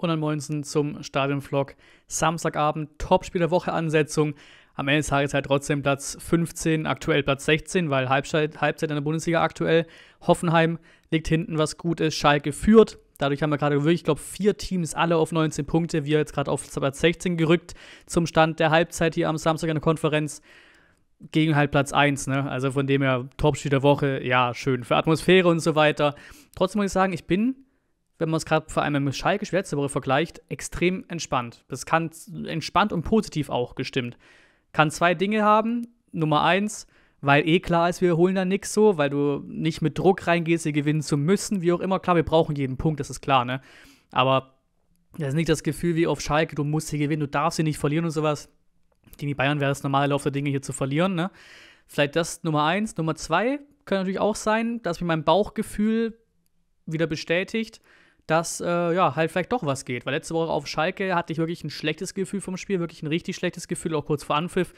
119 zum Stadionvlog. Samstagabend, Topspiel der Woche Ansetzung. Am Ende des Tages halt trotzdem Platz 15, aktuell Platz 16, weil Halbzeit in der Bundesliga aktuell. Hoffenheim liegt hinten, was gut ist. Schalke führt. Dadurch haben wir gerade wirklich, ich glaube, 4 Teams alle auf 19 Punkte. Wir jetzt gerade auf Platz 16 gerückt zum Stand der Halbzeit hier am Samstag in der Konferenz. Gegen halt Platz 1, ne? Also von dem her Topspiel der Woche, ja, schön. Für Atmosphäre und so weiter. Trotzdem muss ich sagen, ich bin, wenn man es gerade vor allem mit Schalke letzte Woche vergleicht, extrem entspannt. Das kann entspannt und positiv auch gestimmt. Kann 2 Dinge haben. Nummer 1, weil klar ist, wir holen da nichts so, weil du nicht mit Druck reingehst, hier gewinnen zu müssen, wie auch immer. Klar, wir brauchen jeden Punkt, das ist klar, ne? Aber das ist nicht das Gefühl wie auf Schalke, du musst hier gewinnen, du darfst hier nicht verlieren und sowas. Gegen die Bayern wäre das normale Lauf der Dinge hier zu verlieren, ne? Vielleicht das Nummer 1. Nummer 2 kann natürlich auch sein, dass mich mein Bauchgefühl wieder bestätigt, dass halt vielleicht doch was geht. Weil letzte Woche auf Schalke hatte ich wirklich ein schlechtes Gefühl vom Spiel, wirklich ein richtig schlechtes Gefühl, auch kurz vor Anpfiff.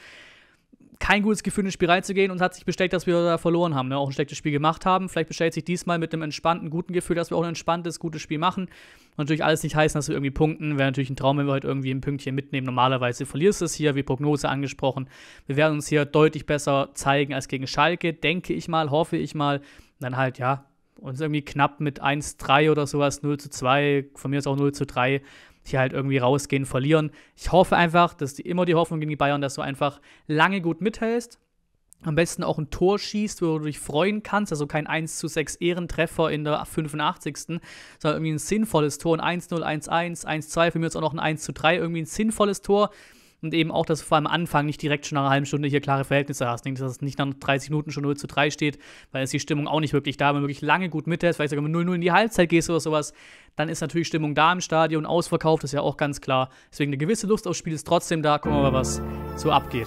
Kein gutes Gefühl, ins Spiel reinzugehen, und hat sich bestätigt, dass wir da verloren haben, ne? Auch ein schlechtes Spiel gemacht haben. Vielleicht bestätigt sich diesmal mit einem entspannten, guten Gefühl, dass wir auch ein entspanntes, gutes Spiel machen. Und natürlich alles nicht heißen, dass wir irgendwie punkten. Wäre natürlich ein Traum, wenn wir heute irgendwie ein Pünktchen mitnehmen. Normalerweise verlierst du es hier, wie Prognose angesprochen. Wir werden uns hier deutlich besser zeigen als gegen Schalke, denke ich mal, hoffe ich mal. Dann halt, ja, uns irgendwie knapp mit 1-3 oder sowas, 0-2, von mir ist auch 0-3, hier halt irgendwie rausgehen, verlieren. Ich hoffe einfach, das ist immer die Hoffnung gegen die Bayern, dass du einfach lange gut mithältst, am besten auch ein Tor schießt, wo du dich freuen kannst, also kein 1:6 Ehrentreffer in der 85., sondern irgendwie ein sinnvolles Tor, ein 1-0, 1-1, 1-2, für mich jetzt auch noch ein 1-3, irgendwie ein sinnvolles Tor. Und eben auch, dass du vor allem am Anfang nicht direkt schon nach einer halben Stunde hier klare Verhältnisse hast. Dass es nicht nach 30 Minuten schon 0-3 steht, weil ist die Stimmung auch nicht wirklich da. Wenn du wirklich lange gut mithältst, vielleicht sogar mit 0-0 in die Halbzeit gehst oder sowas, dann ist natürlich Stimmung da im Stadion, ausverkauft, ist ja auch ganz klar. Deswegen eine gewisse Lust aufs Spiel ist trotzdem da. Gucken wir mal, was so abgeht.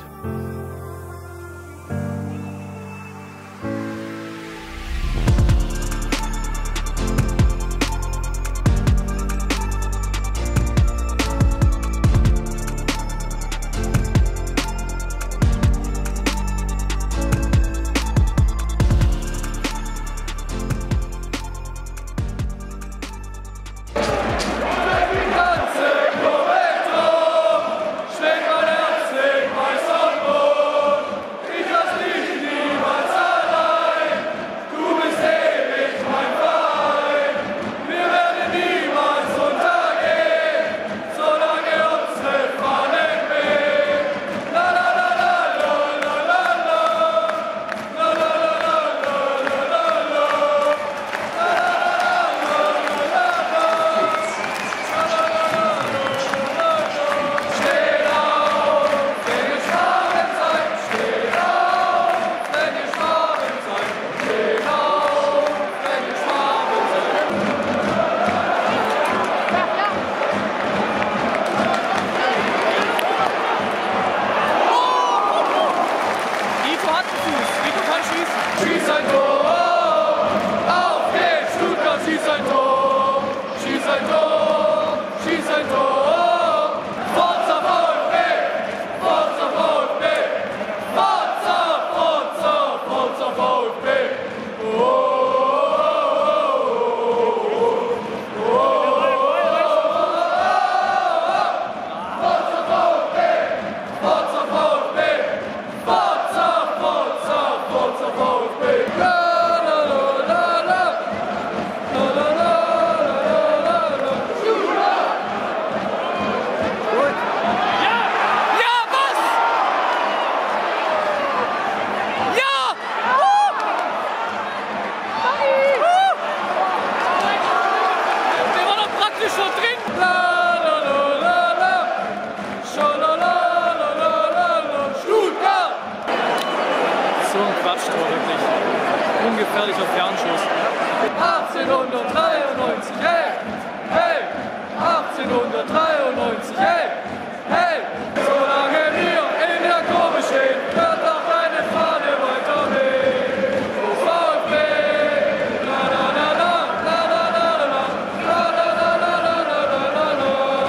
Ungefährlicher Fernschuss. 1893, hey! Hey! 1893, hey! Hey! Solange wir in der Kurve stehen, wird auch eine Fahne weiter wehen. VfB! La la la la, la la la la, la la la la la la la la.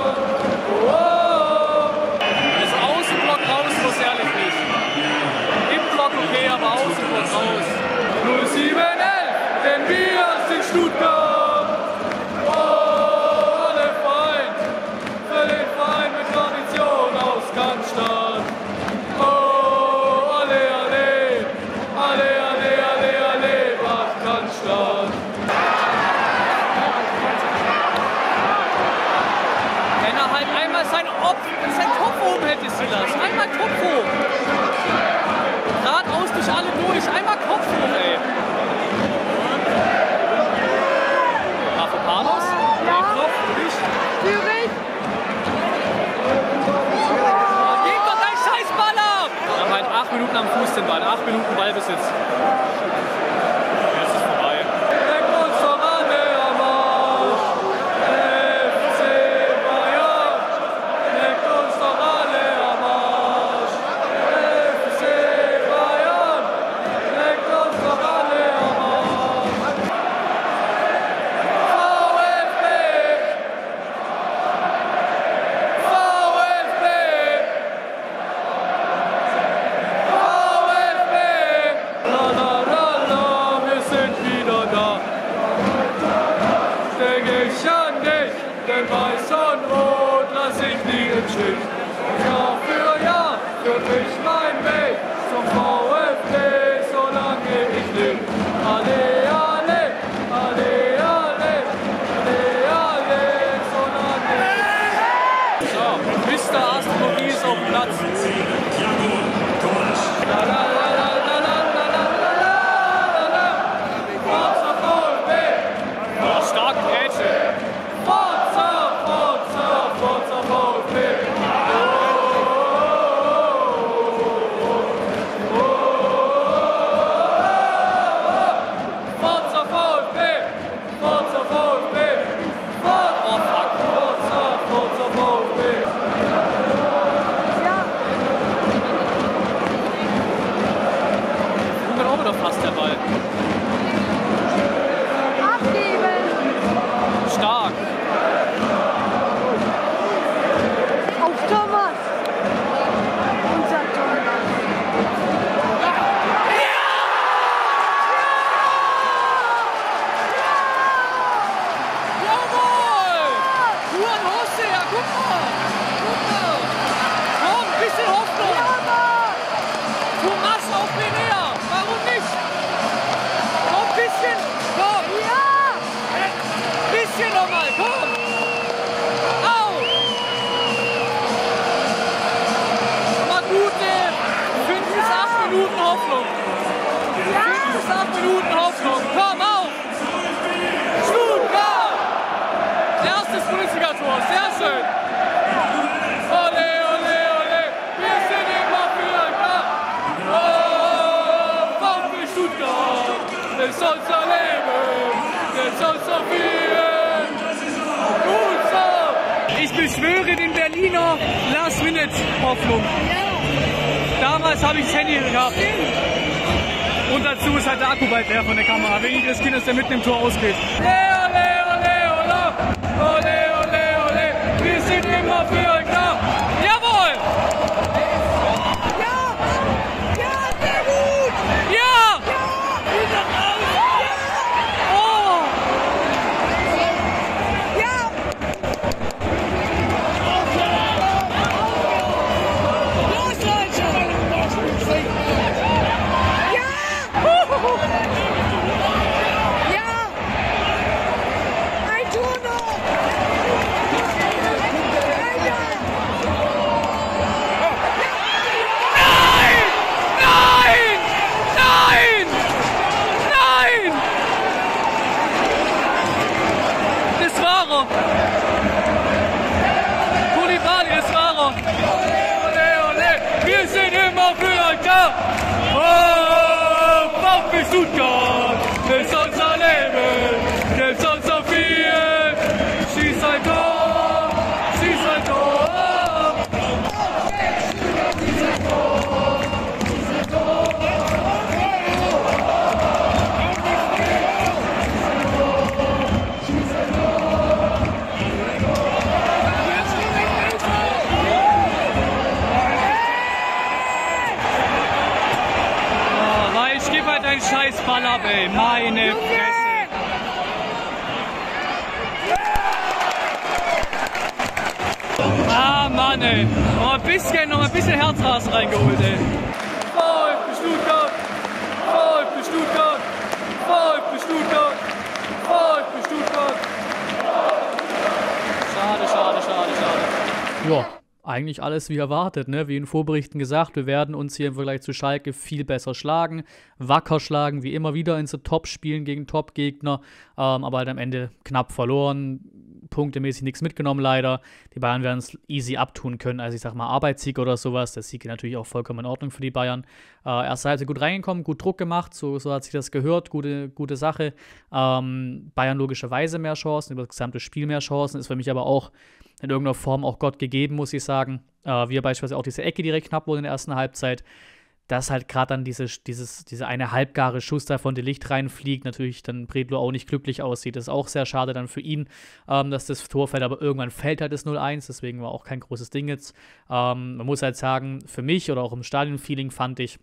Oh! Das Außenblock raus, muss ehrlich nicht. Im Block okay, aber Außenblock raus. 0711, denn wir sind Stuttgart. Oh, der Feind. Silas. Einmal Kopf hoch. Geradeaus durch alle durch. Einmal Kopf hoch, ey. Mafropanos? Ja. Kopf, nicht. Zürich. Gib doch deinen Scheißball ab! Wir haben halt 8 Minuten am Fuß den Ball. 8 Minuten Ballbesitz. Jetzt ist es vorbei. Leck uns doch alle am Arsch. FC Bayern. Leck uns doch alle am Arsch. FC Bayern. Leck uns doch alle am Arsch. VfB. VfB. VfB. La la la la, wir sind wieder da. Denk ich an dich, denn weiß und rot lass ich nie im Stich. Jahr für Jahr führt mich mein Weg zum VfB, solange ich lebe. Alle, alle, alle, alle, alle, alle, solange ich lebe. So, Mr. Astrologie ist auf dem Platz. La la la la la la la la la la. Forza VfB. Oh, stark Grätsche. Forza, Forza, Forza VfB. Forza VfB. Forza VfB. Oh fuck. Forza, Forza VfB. Und dann auch wieder fast der Ball. Abgeben. Stark. Auf Thomas. Unser Thomas. Jawohl! Juan José, ja, guck mal! Guck mal! Komm, bisschen Hoffnung! Thomas auf Linnea! Warum nicht? Komm, bisschen! Komm! Ja! Bisschen nochmal! Komm! Au! Mal gute 5 bis 8 Minuten Hoffnung! 5 bis 8 Minuten Hoffnung! Komm, auf! Stuttgart! Erstes Bundesliga-Tor, sehr schön! Ole, ole, ole! Wir sind immer für da! Oh, VfB Stuttgart! Das ist unser Leben! Das ist unser Vieren! Gut so! Ich beschwöre den Berliner Last-Minute-Hoffnung. Damals habe ich das Handy gehabt. Und dazu ist halt der Akku bald leer von der Kamera. Wegen des Kindes, der mitten im Tor ausgeht. Ole, ole, ole, ole! Ole, ole, ole! Wir sind immer für da! Jawohl! Ja! Ja, sehr gut! Ja! Oh! Ja! Los, Leute! Ja! Ja! Ein Tor noch! Nein! Nein! Nein! Nein! Das war er! Koulibaly, das war er! Ole, ole! Wir sind immer für da! Oh, VfB Stuttgart! Das ist unser Leben! Das ist unser Vier! Schieß ein Tor! Schieß ein Tor! Ich geb halt deinen scheiß Ball ab, ey. Meine Fresse. Ah, Mann, ey. Noch ein bisschen Herzrasen reingeholt, ey. VfB Stuttgart! VfB Stuttgart! VfB Stuttgart! VfB Stuttgart! Schade, schade, schade, schade. Ja, eigentlich alles wie erwartet, ne? Wie in Vorberichten gesagt, wir werden uns hier im Vergleich zu Schalke viel besser schlagen, wacker schlagen, wie immer wieder in so Top-Spielen gegen Top-Gegner, aber halt am Ende knapp verloren, punktemäßig nichts mitgenommen leider. Die Bayern werden es easy abtun können, also ich sag mal Arbeitssieg oder sowas. Der Sieg ist natürlich auch vollkommen in Ordnung für die Bayern. Erste Halbzeit gut reingekommen, gut Druck gemacht, so hat sich das gehört, gute Sache. Bayern logischerweise mehr Chancen, über das gesamte Spiel mehr Chancen, ist für mich aber auch in irgendeiner Form auch Gott gegeben, muss ich sagen. Wie beispielsweise auch diese Ecke direkt knapp wurde in der ersten Halbzeit. Dass halt gerade dann diese eine halbgare Schuss da von De Ligt reinfliegt, natürlich dann Bredlo auch nicht glücklich aussieht. Das ist auch sehr schade dann für ihn, dass das Tor fällt, aber irgendwann fällt halt das 0-1, deswegen war auch kein großes Ding jetzt. Man muss halt sagen, für mich oder auch im Stadionfeeling fand ich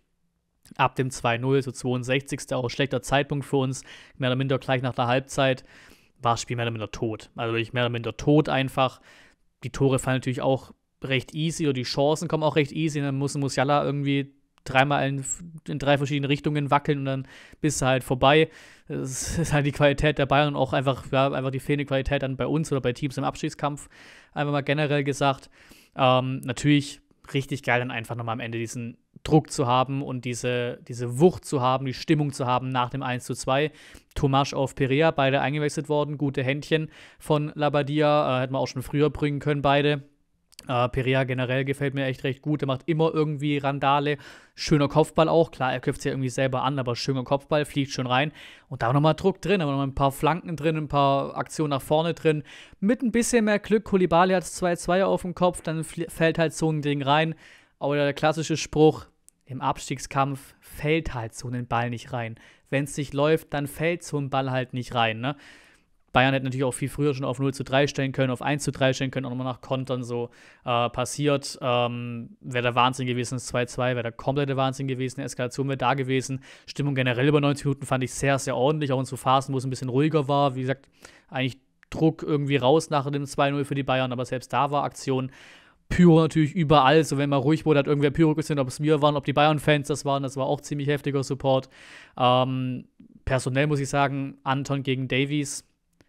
ab dem 2-0, so 62. auch ein schlechter Zeitpunkt für uns, mehr oder minder gleich nach der Halbzeit, war das Spiel mehr oder minder tot. Also wirklich mehr oder minder tot einfach. Die Tore fallen natürlich auch recht easy oder die Chancen kommen auch recht easy. Dann muss Musiala irgendwie dreimal in 3 verschiedene Richtungen wackeln und dann bist du halt vorbei. Das ist halt die Qualität der Bayern und auch einfach die fehlende Qualität dann bei uns oder bei Teams im Abstiegskampf. Einfach mal generell gesagt. Natürlich richtig geil, dann einfach nochmal am Ende diesen Druck zu haben und diese Wucht zu haben, die Stimmung zu haben nach dem 1:2. Tomasch auf Perea, beide eingewechselt worden, gute Händchen von Labadia, hätten wir auch schon früher bringen können, beide. Perea generell gefällt mir echt recht gut, der macht immer irgendwie Randale, schöner Kopfball auch, klar, er köpft sich ja irgendwie selber an, aber schöner Kopfball, fliegt schon rein und da auch nochmal Druck drin, aber nochmal ein paar Flanken drin, ein paar Aktionen nach vorne drin, mit ein bisschen mehr Glück, Koulibaly hat 2:2 auf dem Kopf, dann fällt halt so ein Ding rein, aber der klassische Spruch, im Abstiegskampf fällt halt so ein Ball nicht rein, wenn es nicht läuft, dann fällt so ein Ball halt nicht rein, ne? Bayern hätte natürlich auch viel früher schon auf 0:3 stellen können, auf 1:3 stellen können, auch nochmal nach Kontern so passiert. Wäre der Wahnsinn gewesen, das 2:2, wäre der komplette Wahnsinn gewesen, die Eskalation wäre da gewesen. Stimmung generell über 90 Minuten fand ich sehr, sehr ordentlich, auch in so Phasen, wo es ein bisschen ruhiger war. Wie gesagt, eigentlich Druck irgendwie raus nach dem 2:0 für die Bayern, aber selbst da war Aktion. Pyro natürlich überall, so wenn mal ruhig wurde, hat irgendwer Pyro gesehen, ob es wir waren, ob die Bayern-Fans das war auch ziemlich heftiger Support. Personell muss ich sagen, Anton gegen Davies,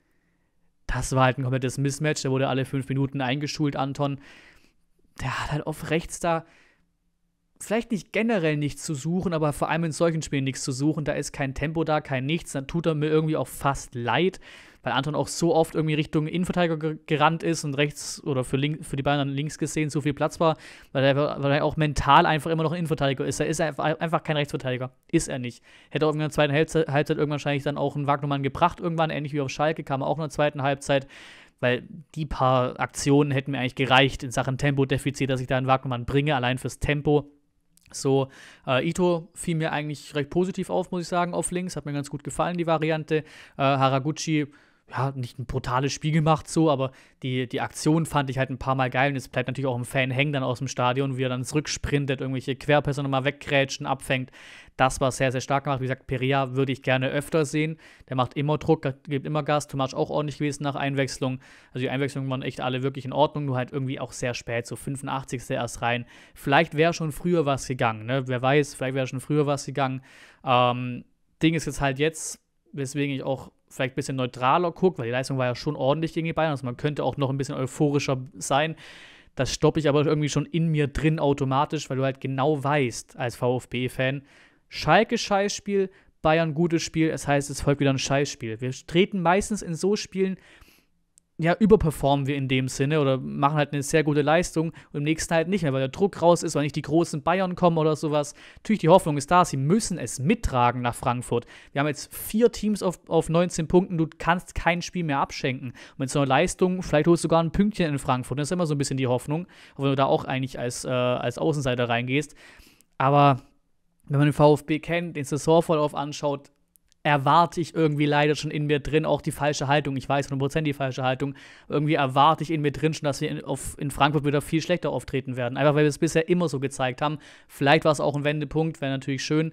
das war halt ein komplettes Mismatch. Der wurde alle 5 Minuten eingeschult, Anton. Der hat halt auf rechts da vielleicht nicht generell nichts zu suchen, aber vor allem in solchen Spielen nichts zu suchen. Da ist kein Tempo da, kein Nichts. Dann tut er mir irgendwie auch fast leid, weil Anton auch so oft irgendwie Richtung Innenverteidiger gerannt ist und rechts oder für die Bayern dann links gesehen so viel Platz war, weil er auch mental einfach immer noch ein Innenverteidiger ist. Er ist einfach kein Rechtsverteidiger. Ist er nicht. Hätte auch in der zweiten Halbzeit irgendwann wahrscheinlich dann auch einen Wagnermann gebracht, irgendwann, ähnlich wie auf Schalke, kam er auch in der zweiten Halbzeit, weil die paar Aktionen hätten mir eigentlich gereicht in Sachen Tempodefizit, dass ich da einen Wagnermann bringe, allein fürs Tempo. So, Ito fiel mir eigentlich recht positiv auf, muss ich sagen, auf links. Hat mir ganz gut gefallen, die Variante. Haraguchi, ja, nicht ein brutales Spiel gemacht so, aber die Aktion fand ich halt ein paar Mal geil und es bleibt natürlich auch im Fan hängen dann aus dem Stadion, wie er dann zurücksprintet, irgendwelche Querpässe nochmal weggrätschen, abfängt. Das war sehr, sehr stark gemacht. Wie gesagt, Perea würde ich gerne öfter sehen. Der macht immer Druck, gibt immer Gas. Tomasch auch ordentlich gewesen nach Einwechslung. Also die Einwechslungen waren echt alle wirklich in Ordnung, nur halt irgendwie auch sehr spät, so 85. erst rein. Vielleicht wäre schon früher was gegangen, ne? Wer weiß, vielleicht wäre schon früher was gegangen. Ding ist jetzt halt jetzt, weswegen ich auch vielleicht ein bisschen neutraler gucke, weil die Leistung war ja schon ordentlich gegen die Bayern, also man könnte auch noch ein bisschen euphorischer sein. Das stoppe ich aber irgendwie schon in mir drin automatisch, weil du halt genau weißt, als VfB-Fan, Schalke Scheißspiel, Bayern gutes Spiel, es heißt, es folgt wieder ein Scheißspiel. Wir treten meistens in so Spielen, ja, überperformen wir in dem Sinne oder machen halt eine sehr gute Leistung und im nächsten halt nicht mehr, weil der Druck raus ist, weil nicht die großen Bayern kommen oder sowas. Natürlich, die Hoffnung ist da, sie müssen es mittragen nach Frankfurt. Wir haben jetzt 4 Teams auf 19 Punkten, du kannst kein Spiel mehr abschenken. Und mit so einer Leistung, vielleicht holst du sogar ein Pünktchen in Frankfurt, das ist immer so ein bisschen die Hoffnung, auch wenn du da auch eigentlich als Außenseiter reingehst. Aber wenn man den VfB kennt, den Saisonverlauf anschaut, erwarte ich irgendwie leider schon in mir drin auch die falsche Haltung. Ich weiß 100% die falsche Haltung. Irgendwie erwarte ich in mir drin schon, dass wir in Frankfurt wieder viel schlechter auftreten werden. Einfach, weil wir es bisher immer so gezeigt haben. Vielleicht war es auch ein Wendepunkt, wäre natürlich schön.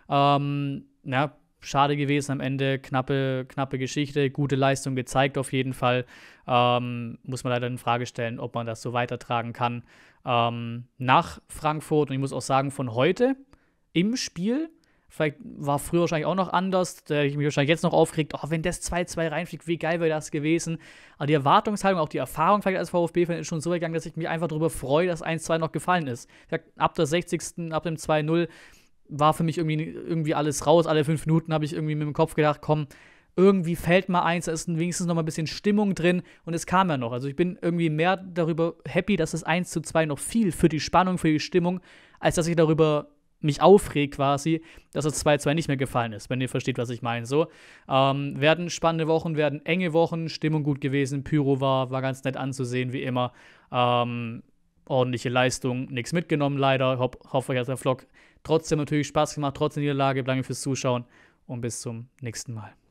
Schade gewesen am Ende. Knappe Geschichte. Gute Leistung gezeigt auf jeden Fall. Muss man leider in Frage stellen, ob man das so weitertragen kann. Nach Frankfurt. Und ich muss auch sagen, von heute im Spiel Vielleicht war früher wahrscheinlich auch noch anders. Da hätte ich mich wahrscheinlich jetzt noch aufgeregt, oh, wenn das 2-2 reinfliegt, wie geil wäre das gewesen. Aber die Erwartungshaltung, auch die Erfahrung vielleicht als VfB-Fan ist schon so gegangen, dass ich mich einfach darüber freue, dass 1-2 noch gefallen ist. Ab der 60., ab dem 2-0 war für mich irgendwie alles raus. Alle 5 Minuten habe ich irgendwie mit dem Kopf gedacht, komm, irgendwie fällt mal eins, da ist wenigstens noch mal ein bisschen Stimmung drin und es kam ja noch. Also ich bin irgendwie mehr darüber happy, dass das 1-2 noch fiel für die Spannung, für die Stimmung, als dass ich darüber mich aufregt quasi, dass das 2-2 nicht mehr gefallen ist, wenn ihr versteht, was ich meine. So, werden spannende Wochen, werden enge Wochen, Stimmung gut gewesen, Pyro war ganz nett anzusehen, wie immer. Ordentliche Leistung, nichts mitgenommen leider. Hoffe, euch hat der Vlog trotzdem natürlich Spaß gemacht, trotz der Niederlage. Danke fürs Zuschauen und bis zum nächsten Mal.